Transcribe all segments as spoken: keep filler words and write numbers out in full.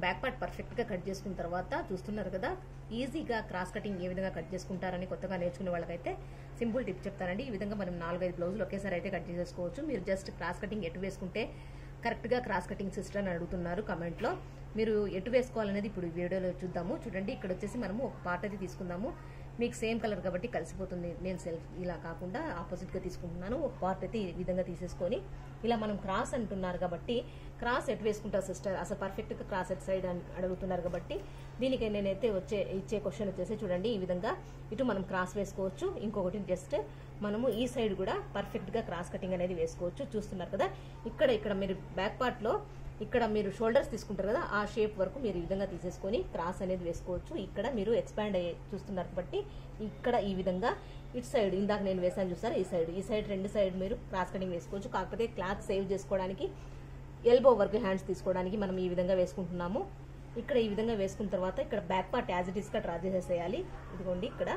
Back part perfect గా cut చేసుకున్న తర్వాత చూస్తున్నారు కదా ఈజీగా క్రాస్ కటింగ్ ఏ విధంగా కట్ చేసుకుంటారని కొత్తగా నేర్చుకునే వాళ్ళకైతే సింపుల్ టిప్ చెప్తానండి. ఈ విధంగా మనం నాలుగైదు బ్లౌజులు ఒకేసారి అయితే కట్ చేసేసుకోవచ్చు. మీరు జస్ట్ క్రాస్ కటింగ్ ఎటు వేసుకుంటే కరెక్ట్ గా క్రాస్ కటింగ్ సిస్టర్ అని అడుగుతున్నారు కమెంట్ లో. మీరు ఎటు వేసుకోవాలనేది ఇప్పుడు వీడియోలో చూద్దాము. చూడండి, ఇక్కడ వచ్చేసి మనము ఒక పార్ట్ అయితే తీసుకుందాము. మీకు సేమ్ కలర్ కాబట్టి కలిసిపోతుంది. నేను సెల్ఫ్ ఇలా కాకుండా ఆపోజిట్ గా తీసుకుంటున్నాను. ఒక పార్ట్ అయితే ఈ విధంగా తీసేసుకొని ఇలా మనం క్రాస్ అంటున్నారు కాబట్టి క్రాస్ ఎటు వేసుకుంటారు సిస్టర్, అసలు పర్ఫెక్ట్ గా క్రాస్ ఎట్ సైడ్ అని అడుగుతున్నారు కాబట్టి దీనికి నేనైతే వచ్చే ఇచ్చే క్వశ్చన్ వచ్చేసి చూడండి, ఈ విధంగా ఇటు మనం క్రాస్ వేసుకోవచ్చు. ఇంకొకటి జస్ట్ మనము ఈ సైడ్ కూడా పర్ఫెక్ట్ గా క్రాస్ కటింగ్ అనేది వేసుకోవచ్చు. చూస్తున్నారు కదా, ఇక్కడ ఇక్కడ మీరు బ్యాక్ పార్ట్ లో ఇక్కడ మీరు షోల్డర్స్ తీసుకుంటారు కదా, ఆ షేప్ వరకు మీరు ఈ విధంగా తీసేసుకొని క్రాస్ అనేది వేసుకోవచ్చు. ఇక్కడ మీరు ఎక్స్పాండ్ అయ్యే చూస్తున్నారు కాబట్టి ఇక్కడ ఈ విధంగా ఇటు సైడ్ ఇందాక నేను వేసాను చూసారా, ఈ సైడ్ ఈ సైడ్ రెండు సైడ్ మీరు క్రాస్ కటింగ్ వేసుకోవచ్చు. కాకపోతే క్లాత్ సేవ్ చేసుకోవడానికి ఎల్బో వరకు హ్యాండ్స్ తీసుకోవడానికి మనం ఈ విధంగా వేసుకుంటున్నాము. ఇక్కడ ఈ విధంగా వేసుకున్న తర్వాత ఇక్కడ back part as it is గా డ్రా చేసేసేయాలి. ఇదిగోండి, ఇక్కడ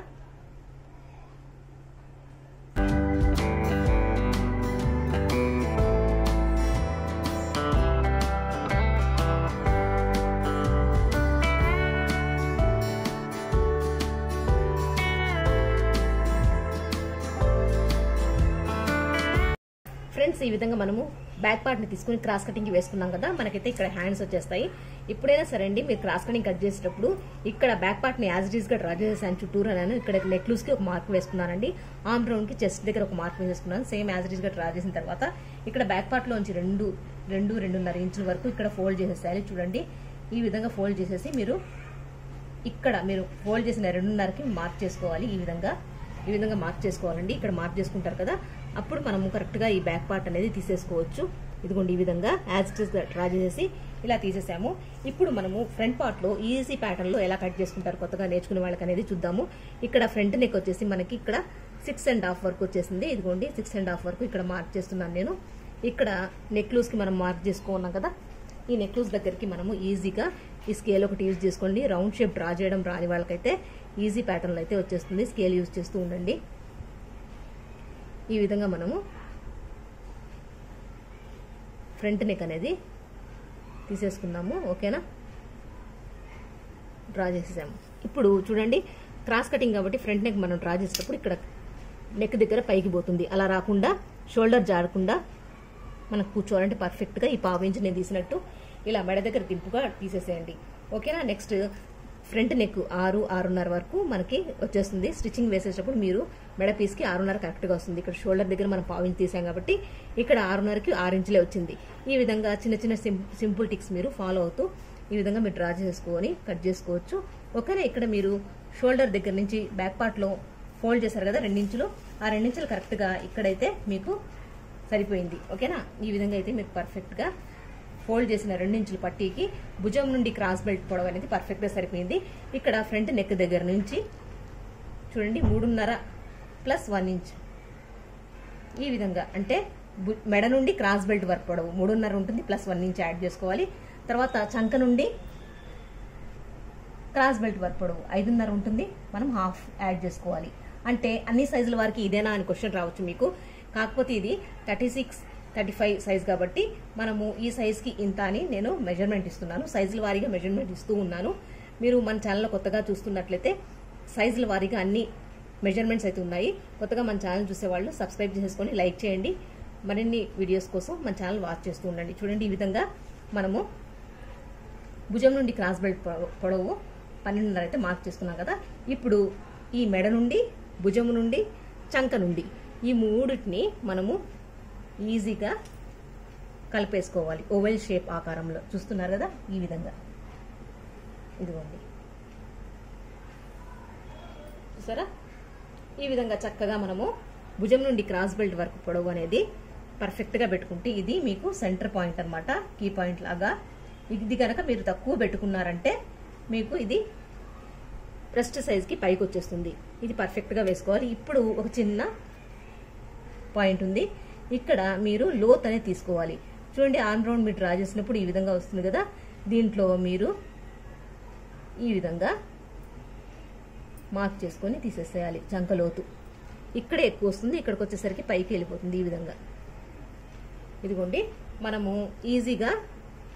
ఫ్రెండ్స్ ఈ విధంగా మనము బ్యాక్ పార్ట్ ని తీసుకుని క్రాస్ కటింగ్ వేసుకున్నాం కదా, మనకైతే ఇక్కడ హ్యాండ్స్ వచ్చేస్తాయి. ఇప్పుడైనా సరే అండి, మీరు క్రాస్ కటింగ్ కట్ చేసేటప్పుడు ఇక్కడ బ్యాక్ పార్ట్ ని యాజ్ ఇట్ ఈస్ గా డ్రా చేసేసాను చుట్టూరు నేను. ఇక్కడ నెక్ లూస్ కి ఒక మార్క్ వేసుకున్నానండి, ఆర్మ్ రౌండ్ కి చెస్ట్ దగ్గర ఒక మార్క్ వేసుకున్నాను. సేమ్ యాజ్ ఇట్ ఈస్ గా డ్రా చేసిన తర్వాత ఇక్కడ బ్యాక్ పార్ట్ లోంచి రెండు రెండు రెండున్నర ఇంచుల వరకు ఇక్కడ ఫోల్డ్ చేసేసేయాలి. చూడండి, ఈ విధంగా ఫోల్డ్ చేసేసి మీరు ఇక్కడ మీరు ఫోల్డ్ చేసిన రెండున్నరకి మార్క్ చేసుకోవాలి. ఈ విధంగా ఈ విధంగా మార్క్ చేసుకోవాలండి. ఇక్కడ మార్క్ చేసుకుంటారు కదా, అప్పుడు మనము కరెక్ట్ గా ఈ బ్యాక్ పార్ట్ అనేది తీసేసుకోవచ్చు. ఇదిగోండి, ఈ విధంగా యాజ్ ఇట్ ఈస్ గా డ్రా చేసేసి ఇలా తీసేసాము. ఇప్పుడు మనము ఫ్రంట్ పార్ట్ లో ఈజీ ప్యాటర్న్ లో ఎలా కట్ చేసుకుంటారు కొత్తగా నేర్చుకునే వాళ్ళకి అనేది చూద్దాము. ఇక్కడ ఫ్రంట్ నెక్ వచ్చేసి మనకి ఇక్కడ సిక్స్ అండ్ హాఫ్ వరకు వచ్చేసింది. ఇదిగోండి, సిక్స్ అండ్ హాఫ్ వరకు ఇక్కడ మార్క్ చేస్తున్నాను నేను. ఇక్కడ నెక్ లూస్ కి మనం మార్క్ చేసుకున్నాం కదా, ఈ నెక్ లూస్ దగ్గరికి మనము ఈజీగా ఈ స్కేల్ ఒకటి యూజ్ చేసుకోండి. రౌండ్ షేప్ డ్రా చేయడం రాని వాళ్ళకైతే ఈజీ ప్యాటర్న్ లో అయితే వచ్చేస్తుంది. స్కేల్ యూజ్ చేస్తూ ఉండండి. ఈ విధంగా మనము ఫ్రంట్ నెక్ అనేది తీసేసుకుందాము. ఓకేనా, డ్రా చేసేసాము. ఇప్పుడు చూడండి, క్రాస్ కటింగ్ కాబట్టి ఫ్రంట్ నెక్ మనం డ్రా చేసేటప్పుడు ఇక్కడ నెక్ దగ్గర పైకి పోతుంది. అలా రాకుండా షోల్డర్ జారకుండా మనకు కూర్చోవాలంటే పర్ఫెక్ట్ గా ఈ పావు ఇంచు నేను తీసినట్టు ఇలా మెడ దగ్గర దింపుగా తీసేసేయండి. ఓకేనా, నెక్స్ట్ ఫ్రంట్ నెక్ ఆరు ఆరున్నర వరకు మనకి వచ్చేస్తుంది. స్టిచ్చింగ్ వేసేటప్పుడు మీరు మెడ పీస్ కి ఆరున్నర కరెక్ట్ గా వస్తుంది. ఇక్కడ షోల్డర్ దగ్గర మనం పావు ఇంచు తీసాం కాబట్టి ఇక్కడ ఆరున్నరకి ఆరు ఇంచులే వచ్చింది. ఈ విధంగా చిన్న చిన్న సింపుల్ టిక్స్ మీరు ఫాలో అవుతూ ఈ విధంగా మీరు డ్రా చేసుకొని కట్ చేసుకోవచ్చు. ఓకేనా, ఇక్కడ మీరు షోల్డర్ దగ్గర నుంచి బ్యాక్ పార్ట్ లో ఫోల్డ్ చేశారు కదా రెండించులు, ఆ రెండించులు కరెక్ట్ గా ఇక్కడైతే మీకు సరిపోయింది. ఓకేనా, ఈ విధంగా అయితే మీకు పర్ఫెక్ట్ గా ఫోల్డ్ చేసిన రెండించుల పట్టీకి భుజం నుండి క్రాస్ బెల్ట్ పొడవు అనేది పర్ఫెక్ట్ గా సరిపోయింది. ఇక్కడ ఫ్రంట్ నెక్ దగ్గర నుంచి చూడండి మూడున్నర ప్లస్ వన్ ఇంచ్ ఈ విధంగా, అంటే మెడ నుండి క్రాస్ బెల్ట్ వరకు పొడవు మూడున్నర ఉంటుంది, ప్లస్ వన్ ఇంచ్ యాడ్ చేసుకోవాలి. తర్వాత చంక నుండి క్రాస్ బెల్ట్ వరకు పొడవు ఐదున్నర ఉంటుంది, మనం హాఫ్ యాడ్ చేసుకోవాలి. అంటే అన్ని సైజుల వారికి ఇదేనా అని క్వశ్చన్ రావచ్చు మీకు. కాకపోతే ఇది thirty six thirty five size కాబట్టి మనము ఈ సైజ్ కి ఇంత అని నేను మెజర్మెంట్ ఇస్తున్నాను. సైజుల వారీగా మెజర్మెంట్ ఇస్తూ ఉన్నాను. మీరు మన ఛానల్ కొత్తగా చూస్తున్నట్లయితే సైజుల వారీగా అన్ని మెజర్మెంట్స్ అయితే ఉన్నాయి. కొత్తగా మన ఛానల్ చూసేవాళ్ళు సబ్స్క్రైబ్ చేసుకొని లైక్ చేయండి. మరిన్ని వీడియోస్ కోసం మన ఛానల్ వాచ్ చేస్తూ ఉండండి. చూడండి, ఈ విధంగా మనము భుజం నుండి క్రాస్ బెల్ట్ పొడవు పన్నెండున్నర అయితే మార్క్ చేసుకున్నాం కదా. ఇప్పుడు ఈ మెడ నుండి భుజం నుండి చంక నుండి ఈ మూడింటిని మనము ఈజీగా కలిపేసుకోవాలి. ఓవెల్ షేప్ ఆకారంలో చూస్తున్నారు కదా, ఈ విధంగా. ఇదిగోండి, చూసారా, ఈ విధంగా చక్కగా మనము భుజం నుండి క్రాస్ బెల్ట్ వరకు పొడవు అనేది పర్ఫెక్ట్ గా పెట్టుకుంటే ఇది మీకు సెంటర్ పాయింట్ అన్నమాట, కీ పాయింట్ లాగా. ఇది కనుక మీరు తక్కువ పెట్టుకున్నారంటే మీకు ఇది బ్రెస్ట్ సైజ్ కి పైకి వచ్చేస్తుంది. ఇది పర్ఫెక్ట్ గా వేసుకోవాలి. ఇప్పుడు ఒక చిన్న పాయింట్ ఉంది, ఇక్కడ మీరు లోత్ అనేది తీసుకోవాలి. చూడండి, ఆర్మ్ రౌండ్ మీరు డ్రా చేసినప్పుడు ఈ విధంగా వస్తుంది కదా, దీంట్లో మీరు ఈ విధంగా మార్క్ చేసుకొని తీసేసేయాలి. చంక లోతు ఇక్కడే ఎక్కువ వస్తుంది, ఇక్కడికి వచ్చేసరికి పైకి వెళ్ళిపోతుంది. ఈ విధంగా ఇదిగోండి, మనము ఈజీగా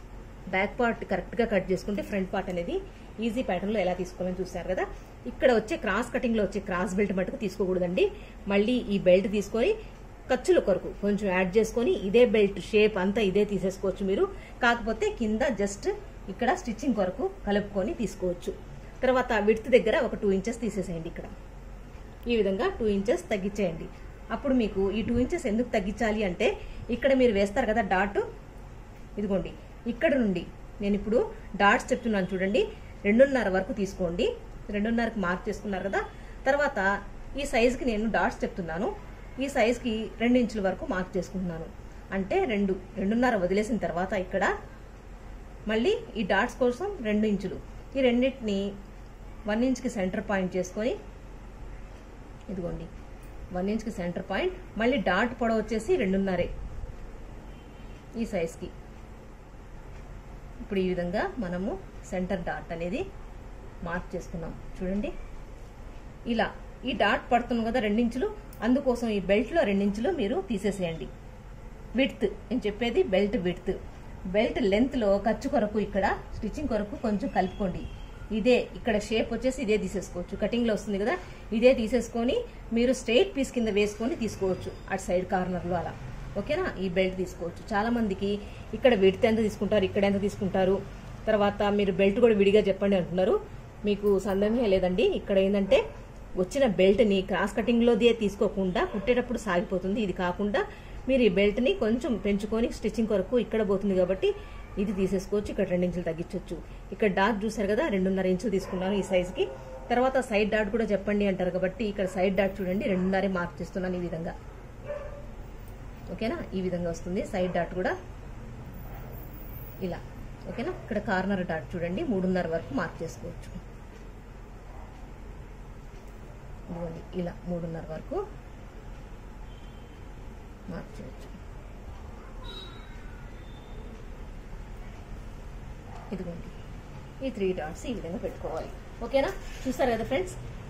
బ్యాక్ పార్ట్ కరెక్ట్ గా కట్ చేసుకుంటే ఫ్రంట్ పార్ట్ అనేది ఈజీ ప్యాటర్న్ లో ఎలా తీసుకోవాలని చూసారు కదా. ఇక్కడ వచ్చే క్రాస్ కటింగ్ లో వచ్చే క్రాస్ బెల్ట్ మటుకు తీసుకోకూడదండి. మళ్ళీ ఈ బెల్ట్ తీసుకొని ఖర్చుల కొరకు కొంచెం యాడ్ చేసుకొని ఇదే బెల్ట్ షేప్ అంతా ఇదే తీసేసుకోవచ్చు మీరు. కాకపోతే కింద జస్ట్ ఇక్కడ స్టిచ్చింగ్ కొరకు కలుపుకొని తీసుకోవచ్చు. తర్వాత విడ్త్ దగ్గర ఒక టూ ఇంచెస్ తీసేసేయండి. ఇక్కడ ఈ విధంగా టూ ఇంచెస్ తగ్గించేయండి. అప్పుడు మీకు ఈ టూ ఇంచెస్ ఎందుకు తగ్గించాలి అంటే ఇక్కడ మీరు వేస్తారు కదా డాట్, ఇదిగోండి ఇక్కడ నుండి నేను ఇప్పుడు డాట్స్ చెప్తున్నాను చూడండి, రెండున్నర వరకు తీసుకోండి. రెండున్నరకు మార్క్ చేసుకున్నారు కదా. తర్వాత ఈ సైజుకి నేను డాట్స్ చెప్తున్నాను, ఈ సైజుకి రెండు ఇంచుల వరకు మార్క్ చేసుకుంటున్నాను. అంటే రెండు రెండున్నర వదిలేసిన తర్వాత ఇక్కడ మళ్ళీ ఈ డాట్స్ కోసం రెండు ఇంచులు, ఈ రెండింటిని వన్ ఇంచ్కి సెంటర్ పాయింట్ చేసుకొని ఇదిగోండి వన్ ఇంచ్కి సెంటర్ పాయింట్, మళ్ళీ డాట్ పొడవు వచ్చేసి రెండున్నరే ఈ సైజ్కి. ఇప్పుడు ఈ విధంగా మనము సెంటర్ డాట్ అనేది మార్క్ చేసుకున్నాం చూడండి. ఇలా ఈ డాట్ పడుతుంది కదా రెండించులు, అందుకోసం ఈ బెల్ట్లో రెండించులు మీరు తీసేసేయండి. విడ్త్ నేను చెప్పేది బెల్ట్ విడ్త్. బెల్ట్ లెంత్లో ఖర్చు కొరకు ఇక్కడ స్టిచ్చింగ్ కొరకు కొంచెం కలుపుకోండి. ఇదే ఇక్కడ షేప్ వచ్చేసి ఇదే తీసేసుకోవచ్చు, కటింగ్లో వస్తుంది కదా, ఇదే తీసేసుకొని మీరు స్ట్రైట్ పీస్ కింద వేసుకొని తీసుకోవచ్చు అటు సైడ్ కార్నర్లో అలా. ఓకేనా, ఈ బెల్ట్ తీసుకోవచ్చు. చాలా మందికి ఇక్కడ విడ్త్ ఎంత తీసుకుంటారు, ఇక్కడ ఎంత తీసుకుంటారు, తర్వాత మీరు బెల్ట్ కూడా విడిగా చెప్పండి అంటున్నారు. మీకు సందేహమే లేదండి. ఇక్కడ ఏంటంటే వచ్చిన బెల్ట్ని క్రాస్ కటింగ్లోదే తీసుకోకుండా కుట్టేటప్పుడు సాగిపోతుంది. ఇది కాకుండా మీరు ఈ బెల్ట్ని కొంచెం పెంచుకొని స్టిచ్చింగ్ కొరకు ఇక్కడ పోతుంది కాబట్టి ఇది తీసేసుకోవచ్చు. ఇక్కడ రెండు ఇంచులు తగ్గించవచ్చు. ఇక్కడ డాట్ చూసారు కదా, రెండున్నర ఇంచులు తీసుకున్నాను ఈ సైజ్కి. తర్వాత సైడ్ డాట్ కూడా చెప్పండి అంటారు కాబట్టి ఇక్కడ సైడ్ డాట్ చూడండి రెండున్నరే మార్క్ చేస్తున్నాను ఈ విధంగా. ఓకేనా, ఈ విధంగా వస్తుంది సైడ్ డాట్ కూడా ఇలా. ఓకేనా, ఇక్కడ కార్నర్ డాట్ చూడండి మూడున్నర వరకు మార్క్ చేసుకోవచ్చు. ఇదిగోండి ఇలా మూడున్నర వరకు మార్క్ చేయొచ్చు. ఇదిగోండి ఈ త్రీ డాట్స్ ఈ విధంగా పెట్టుకోవాలి. ఓకేనా, చూసారు కదా ఫ్రెండ్స్.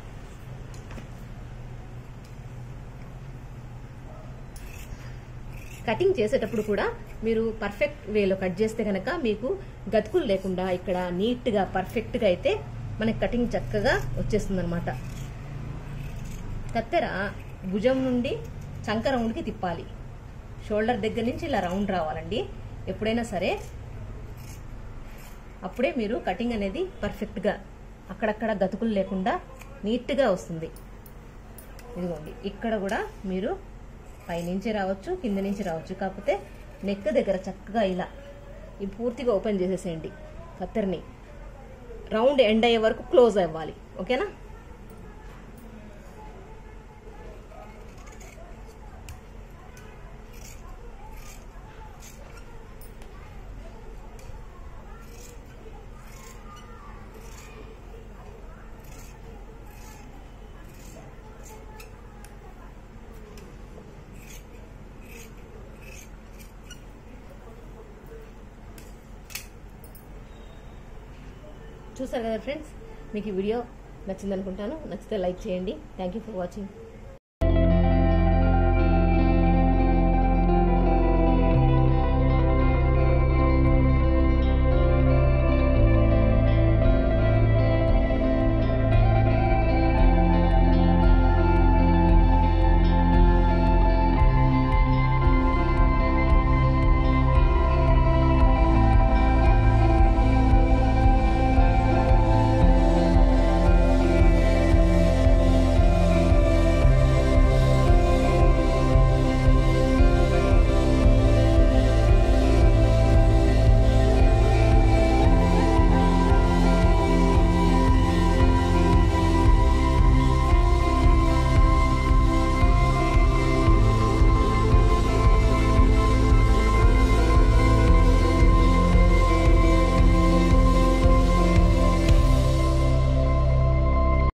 కటింగ్ చేసేటప్పుడు కూడా మీరు పర్ఫెక్ట్ వేలో కట్ చేస్తే కనుక మీకు గతుకులు లేకుండా ఇక్కడ నీట్గా పర్ఫెక్ట్గా అయితే మనకి కటింగ్ చక్కగా వచ్చేస్తుంది అనమాట. కత్తెర భుజం నుండి చంక రౌండ్కి తిప్పాలి. షోల్డర్ దగ్గర నుంచి ఇలా రౌండ్ రావాలండి ఎప్పుడైనా సరే. అప్పుడే మీరు కటింగ్ అనేది పర్ఫెక్ట్గా అక్కడక్కడ గతుకులు లేకుండా నీట్గా వస్తుంది. ఇదిగోండి ఇక్కడ కూడా మీరు పైనుంచి రావచ్చు, కింద నుంచి రావచ్చు. కాకపోతే నెక్ దగ్గర చక్కగా ఇలా ఈ పూర్తిగా ఓపెన్ చేసేసేయండి. కత్తెరని రౌండ్ ఎండ్ అయ్యే వరకు క్లోజ్ అవ్వాలి. ఓకేనా, చూసారు కదా ఫ్రెండ్స్. మీకు ఈ వీడియో నచ్చింది అనుకుంటాను. నచ్చితే లైక్ చేయండి. Thank you for watching.